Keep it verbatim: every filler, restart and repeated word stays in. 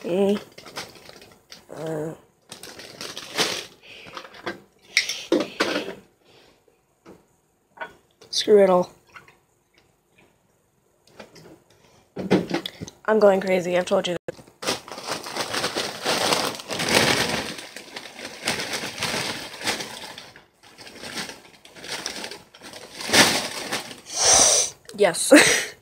Okay. Uh, screw it all. I'm going crazy, I've told you that. Yes.